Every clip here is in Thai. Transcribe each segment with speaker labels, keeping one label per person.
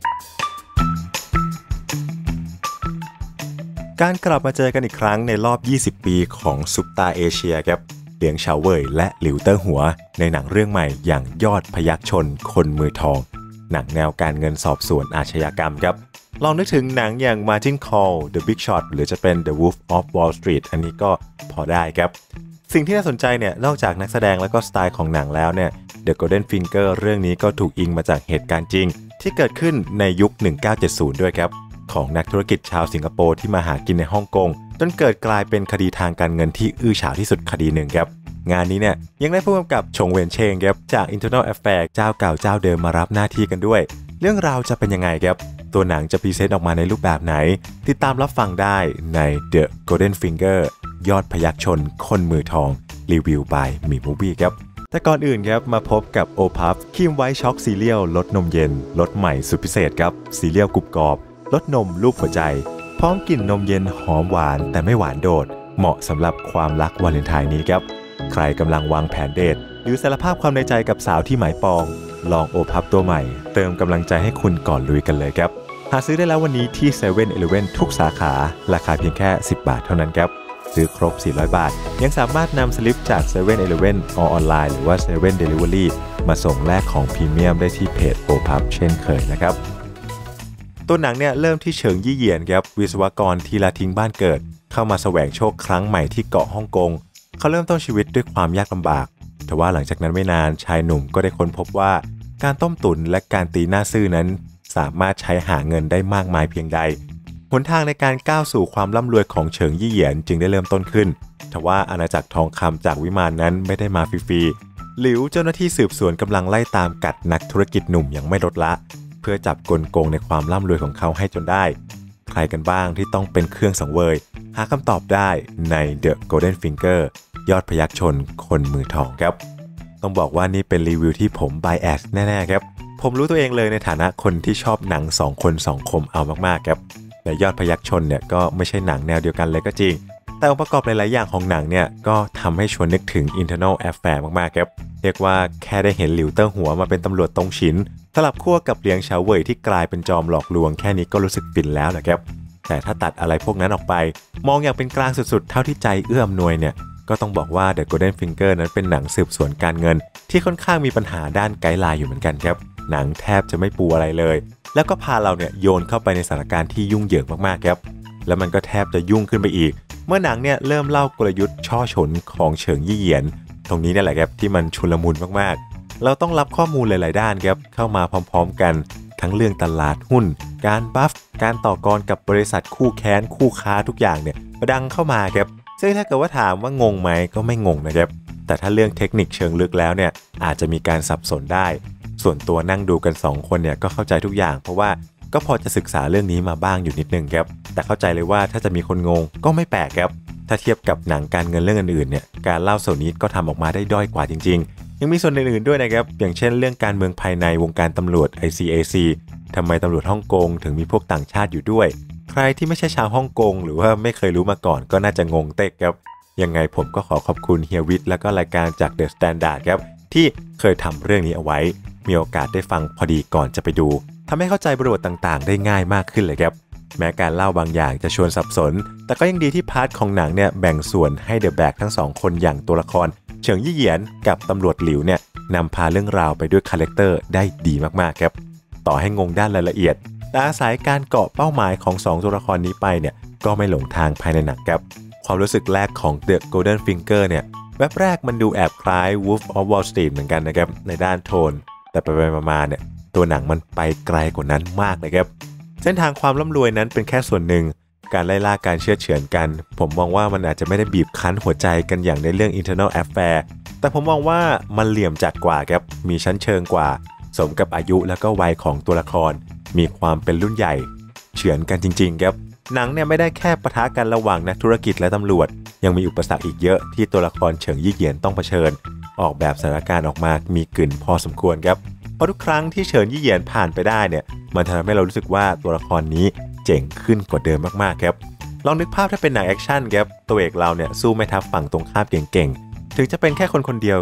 Speaker 1: การกลับมาเจอกันอีกครั้งในรอบ20ปีของซุปตาเอเชียครับเหลียงเฉาเว่ยและหลิวเติ้งหัวในหนังเรื่องใหม่อย่างยอดพยัคฆ์ชนคนมือทองหนังแนวการเงินสอบสวนอาชญากรรมครับลองนึกถึงหนังอย่าง Margin Call The Big Short หรือจะเป็น The Wolf of Wall Street อันนี้ก็พอได้ครับสิ่งที่น่าสนใจเนี่ยนอกจากนักแสดงและก็สไตล์ของหนังแล้วเนี่ย The Golden Finger เรื่องนี้ก็ถูกอิงมาจากเหตุการณ์จริงที่เกิดขึ้นในยุค1970ด้วยครับของนักธุรกิจชาวสิงคโปร์ที่มาหากินในฮ่องกงจนเกิดกลายเป็นคดีทางการเงินที่อื้อฉาวที่สุดคดีหนึ่งครับงานนี้เนี่ยยังได้ผู้กำกับชงเวียนเชงครับจาก Internal Affairs เจ้าเก่าเจ้าเดิมมารับหน้าที่กันด้วยเรื่องราวจะเป็นยังไงครับตัวหนังจะพรีเซนต์ออกมาในรูปแบบไหนติดตามรับฟังได้ใน The Golden Finger ยอดพยัคฆ์ชนคนมือทองรีวิว by Mi Movie ครับแต่ก่อนอื่นครับมาพบกับ OPUF ครีมไวท์ช็อกซีเรียลรสนมเย็นรสใหม่สุดพิเศษครับซีเรียลกรุบกรอบรสนมรูปหัวใจพร้อมกลิ่นนมเย็นหอมหวานแต่ไม่หวานโดดเหมาะสำหรับความรักวาเลนไทน์นี้ครับใครกำลังวางแผนเดทหรือสารภาพความในใจกับสาวที่หมายปองลอง OPUF ตัวใหม่เติมกำลังใจให้คุณก่อนลุยกันเลยครับหาซื้อได้แล้ววันนี้ที่ 7-Eleven ทุกสาขาราคาเพียงแค่10 บาทเท่านั้นครับซื้อครบ400 บาทยังสามารถนำสลิปจาก 7-Eleven ออนไลน์หรือว่า 7 Delivery มาส่งแลกของพรีเมียมได้ที่เพจ OPUF เช่นเคยนะครับตัวหนังเนี่ยเริ่มที่เฉิงยี่เหยียนครับวิศวกรที่ละทิ้งบ้านเกิดเข้ามาแสวงโชคครั้งใหม่ที่เกาะฮ่องกงเขาเริ่มต้นชีวิตด้วยความยากลำบากแต่ว่าหลังจากนั้นไม่นานชายหนุ่มก็ได้ค้นพบว่าการต้มตุ๋นและการตีหน้าซื่อนั้นสามารถใช้หาเงินได้มากมายเพียงใดหนทางในการก้าวสู่ความร่ำรวยของเฉิงยี่เหยียนจึงได้เริ่มต้นขึ้นทว่าอาณาจักรทองคำจากวิมานนั้นไม่ได้มาฟรีๆหลิวเจ้าหน้าที่สืบสวนกำลังไล่ตามกัดนักธุรกิจหนุ่มอย่างไม่ลดละเพื่อจับกลโกงในความร่ำรวยของเขาให้จนได้ใครกันบ้างที่ต้องเป็นเครื่องสังเวยหาคำตอบได้ใน The Golden Finger ยอดพยัคฆ์ชนคนมือทองครับต้องบอกว่านี่เป็นรีวิวที่ผมไบแอสแน่ๆครับผมรู้ตัวเองเลยในฐานะคนที่ชอบหนัง2คน2คมเอามากๆครับและยอดพยัคฆ์ชนเนี่ยก็ไม่ใช่หนังแนวเดียวกันเลยก็จริงแต่องค์ประกอบหลายๆอย่างของหนังเนี่ยก็ทำให้ชวนนึกถึง Internal Affairs มากๆครับเรียกว่าแค่ได้เห็นหลิวเติ้งหัวมาเป็นตำรวจตรงฉินสลับขั้วกับเหลียงเฉาเว่ยที่กลายเป็นจอมหลอกลวงแค่นี้ก็รู้สึกฟินแล้วนะครับแต่ถ้าตัดอะไรพวกนั้นออกไปมองอย่างเป็นกลางสุดๆเท่าที่ใจเอื้ออำนวยเนี่ยก็ต้องบอกว่า The Golden Finger นั้นเป็นหนังสืบสวนการเงินที่ค่อนข้างมีปัญหาด้านไกด์ไลน์อยู่เหมือนกันครับหนังแทบจะไม่ปูอะไรเลยแล้วก็พาเราเนี่ยโยนเข้าไปในสถานการณ์ที่ยุ่งเหยิงมากๆครับแล้วมันก็แทบจะยุ่งขึ้นไปอีกเมื่อหนังเนี่ยเริ่มเล่ากลยุทธ์ช่อฉนของเฉิงยี่เหยียนตรงนี้นี่แหละครับที่มันชุลมุนมากๆเราต้องรับข้อมูลหลายๆด้านครับเข้ามาพร้อมๆกันทั้งเรื่องตลาดหุ้นการบัฟการต่อกรกับบริษัทคู่แค้นคู่ค้าทุกอย่างเนี่ยดังเข้ามาครับซึ่งถ้าเกิดว่าถามว่างงไหมก็ไม่งงนะครับแต่ถ้าเรื่องเทคนิคเชิงลึกแล้วเนี่ยอาจจะมีการสับสนได้ส่วนตัวนั่งดูกัน2คนเนี่ยก็เข้าใจทุกอย่างเพราะว่าก็พอจะศึกษาเรื่องนี้มาบ้างอยู่นิดนึงครับแต่เข้าใจเลยว่าถ้าจะมีคนงงก็ไม่แปลกครับถ้าเทียบกับหนังการเงินเรื่องอื่นๆเนี่ยการเล่าส่วนนี้ก็ทำออกมาได้ด้อยกว่าจริงๆยังมีส่วนอื่นๆด้วยนะครับอย่างเช่นเรื่องการเมืองภายในวงการตำรวจ ICAC ทำไมตำรวจฮ่องกงถึงมีพวกต่างชาติอยู่ด้วยใครที่ไม่ใช่ชาวฮ่องกงหรือว่าไม่เคยรู้มาก่อนก็น่าจะงงเต๊กครับยังไงผมก็ขอขอบคุณเฮียวิทย์และก็รายการจาก The Standard ครับที่เคยทำเรื่องนี้เอาไว้มีโอกาสได้ฟังพอดีก่อนจะไปดูทำให้เข้าใจบริบทต่างๆได้ง่ายมากขึ้นเลยครับแม้การเล่าบางอย่างจะชวนสับสนแต่ก็ยังดีที่พาร์ทของหนังเนี่ยแบ่งส่วนให้เดอะแบกทั้ง2คนอย่างตัวละครเฉิงยี่เหยียนกับตำรวจหลิวเนี่ยนำพาเรื่องราวไปด้วยคาแรคเตอร์ได้ดีมากๆครับต่อให้งงด้านรายละเอียดแต่อาศัยการเกาะเป้าหมายของ2ตัวละครนี้ไปเนี่ยก็ไม่หลงทางภายในหนังครับความรู้สึกแรกของ The Golden Finger เนี่ยแวบแรกมันดูแอบคล้าย Wolf of Wall Street เหมือนกันนะครับในด้านโทนแต่ไปๆมาๆเนี่ยตัวหนังมันไปไกลกว่านั้นมากเลยครับเส้นทางความร่ำรวยนั้นเป็นแค่ส่วนหนึ่งการไล่ล่าการเชื่อเฉือนกันผมมองว่ามันอาจจะไม่ได้บีบคั้นหัวใจกันอย่างในเรื่อง Internal Affairs แต่ผมมองว่ามันเหลี่ยมจัดกว่าครับมีชั้นเชิงกว่าสมกับอายุและก็วัยของตัวละครมีความเป็นรุ่นใหญ่เฉือนกันจริงๆครับหนังเนี่ยไม่ได้แค่ปะทะกันระหว่างนักธุรกิจและตำรวจยังมีอุปสรรคอีกเยอะที่ตัวละครเฉิงยี่เหยียนต้องเผชิญออกแบบสถานการณ์ออกมามีกลิ่นพอสมควรครับเพราะทุกครั้งที่เฉิงยี่เหยียนผ่านไปได้เนี่ยมันทำให้เรารู้สึกว่าตัวละครนี้เจ๋งขึ้นกว่าเดิมมากๆครับลองนึกภาพถ้าเป็นหนังแอคชั่นครับตัวเอกเราเนี่ยสู้แม่ทัพฝั่งตรงข้ามเก่งๆถึงจะเป็นแค่คนคนเดียวครับ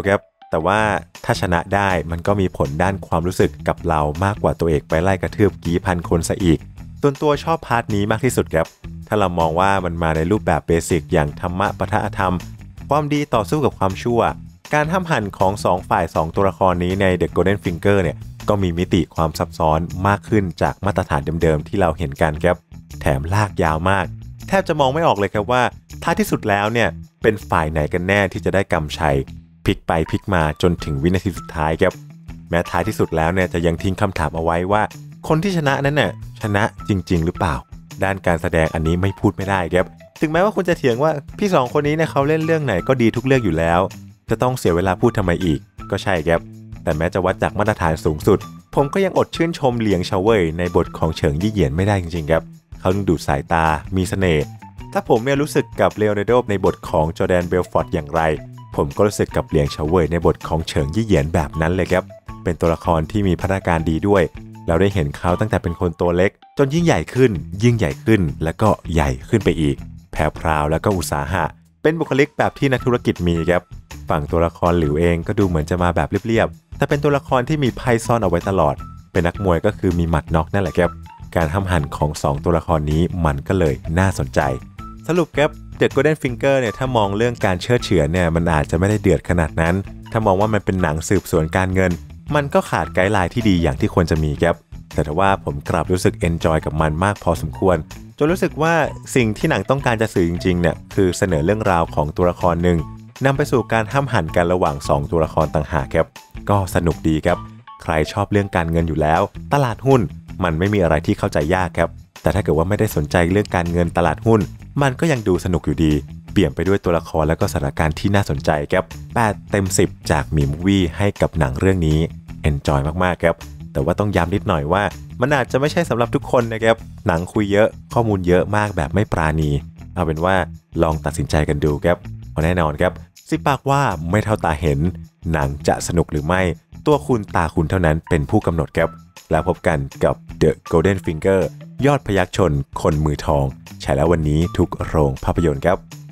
Speaker 1: แต่ว่าถ้าชนะได้มันก็มีผลด้านความรู้สึกกับเรามากกว่าตัวเอกไปไล่กระทืบกี่พันคนซะอีกส่วนตัวชอบพาร์ทนี้มากที่สุดครับถ้าเรามองว่ามันมาในรูปแบบเบสิกอย่างธรรมะปะทะธรรมความดีต่อสู้กับความชั่วการห้ามหันของ2ฝ่าย2ตัวละครนี้ใน The Golden Finger เนี่ยก็มีมิติความซับซ้อนมากขึ้นจากมาตรฐานเดิมๆที่เราเห็นกันครับแถมลากยาวมากแทบจะมองไม่ออกเลยครับว่าท้ายที่สุดแล้วเนี่ยเป็นฝ่ายไหนกันแน่ที่จะได้กำชัยพลิกไปพลิกมาจนถึงวินาทีสุดท้ายครับแม้ท้ายที่สุดแล้วเนี่ยจะยังทิ้งคำถามเอาไว้ว่าคนที่ชนะนั้นน่ะชนะจริงๆหรือเปล่าด้านการแสดงอันนี้ไม่พูดไม่ได้ครับถึงแม้ว่าคุณจะเถียงว่าพี่2คนนี้เนี่ยเขาเล่นเรื่องไหนก็ดีทุกเรื่องอยู่แล้วจะต้องเสียเวลาพูดทำไมอีกก็ใช่ครับแต่แม้จะวัดจากมาตรฐานสูงสุดผมก็ยังอดชื่นชมเหลียงเฉาเว่ยในบทของเฉิงยี่เหยียนไม่ได้จริงๆครับเขาดึงดูดสายตามีเสน่ห์ถ้าผมเนี่ยรู้สึกกับเลโอนาร์โดในบทของจอร์แดนเบลฟอร์ดอย่างไรผมก็รู้สึกกับเหลียงเฉาเว่ยในบทของเฉิงยี่เหยียนแบบนั้นเลยครับเป็นตัวละครที่มีพัฒนาการดีด้วยเราได้เห็นเขาตั้งแต่เป็นคนตัวเล็กจนยิ่งใหญ่ขึ้นแล้วก็ใหญ่ขึ้นไปอีกแผ่วพราวแล้วก็อุตสาหะเป็นบุคลิกแบบที่นักธุรกิจมีครับฝั่งตัวละครหลิวเองก็ดูเหมือนจะมาแบบเรียบๆแต่เป็นตัวละครที่มีไพ่ซ่อนเอาไว้ตลอดเป็นนักมวยก็คือมีหมัดน็อกนั่นแหละครับการห้ามหันของ2ตัวละครนี้มันก็เลยน่าสนใจสรุปครับ The Golden Finger เนี่ยถ้ามองเรื่องการเชื่อเฉือนเนี่ยมันอาจจะไม่ได้เดือดขนาดนั้นถ้ามองว่ามันเป็นหนังสืบสวนการเงินมันก็ขาดไกด์ไลน์ที่ดีอย่างที่ควรจะมีครับแต่ถ้าว่าผมกลับรู้สึกเอนจอยกับมันมากพอสมควรจนรู้สึกว่าสิ่งที่หนังต้องการจะสื่อจริงๆเนี่ยคือเสนอเรื่องราวของตัวละครหนึ่งนำไปสู่การห้ามหันกันระหว่าง2ตัวละครต่างหากครับก็สนุกดีครับใครชอบเรื่องการเงินอยู่แล้วตลาดหุ้นมันไม่มีอะไรที่เข้าใจยากครับแต่ถ้าเกิดว่าไม่ได้สนใจเรื่องการเงินตลาดหุ้นมันก็ยังดูสนุกอยู่ดีเปลี่ยนไปด้วยตัวละครและก็สถานการณ์ที่น่าสนใจครับ8 เต็ม 10จากมีมูฟวี่ให้กับหนังเรื่องนี้เอนจอยมากๆครับแต่ว่าต้องย้ำนิดหน่อยว่ามันอาจจะไม่ใช่สำหรับทุกคนนะครับหนังคุยเยอะข้อมูลเยอะมากแบบไม่ปราณีเอาเป็นว่าลองตัดสินใจกันดูครับเพราะแน่นอนครับสิปากว่าไม่เท่าตาเห็นหนังจะสนุกหรือไม่ตัวคุณตาคุณเท่านั้นเป็นผู้กำหนดครับแล้วพบกันกับ The Golden Finger ยอดพยัคฆ์ชนคนมือทองฉายแล้ววันนี้ทุกโรงภาพยนตร์ครับ